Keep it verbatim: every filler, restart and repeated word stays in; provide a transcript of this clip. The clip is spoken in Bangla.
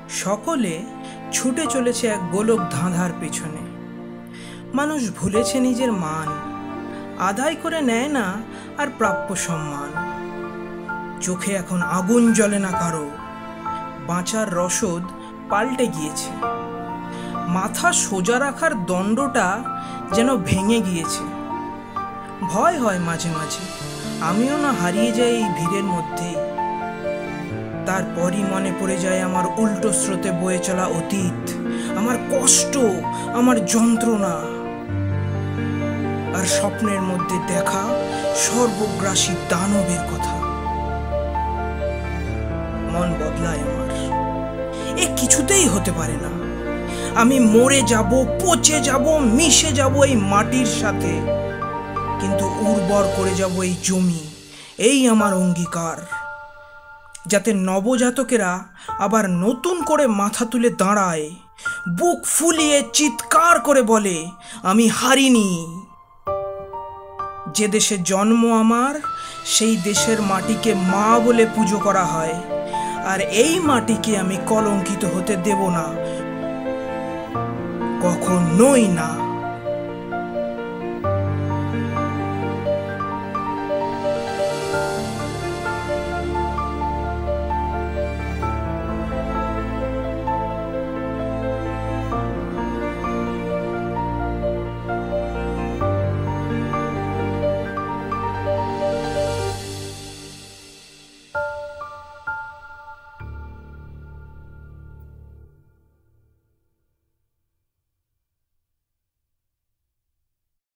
সকলে ছুটে চলেছে এক গোলক ধাঁধার পেছনে। মানুষ ভুলেছে নিজের মান, আদায় করে নেয় না আর প্রাপ্য সম্মান। চোখে এখন আগুন জ্বলে না কারো, বাঁচার রসদ পাল্টে গিয়েছে। মাথা সোজা রাখার দণ্ডটা যেন ভেঙে গিয়েছে। ভয় হয় মাঝে মাঝে আমিও না হারিয়ে যাই এই ভিড়ের মধ্যেই। তারপরই মনে পড়ে যায় আমার উল্টো স্রোতে বয়ে চলা অতীত, আমার কষ্ট, আমার যন্ত্রণা, আর স্বপ্নের মধ্যে দেখা সর্বগ্রাসী দানবের কথা। মন বদলায় আমার, এ কিছুতেই হতে পারে না। আমি মরে যাব, পচে যাব, মিশে যাব এই মাটির সাথে, কিন্তু উর্বর করে যাব এই জমি। এই আমার অঙ্গীকার, যাতে নবজাতকেরা আবার নতুন করে মাথা তুলে দাঁড়ায়, বুক ফুলিয়ে চিৎকার করে বলে, আমি হারিনি। যে দেশে জন্ম আমার, সেই দেশের মাটিকে মা বলে পুজো করা হয়, আর এই মাটিকে আমি কলঙ্কিত হতে দেব না, কখনোই না।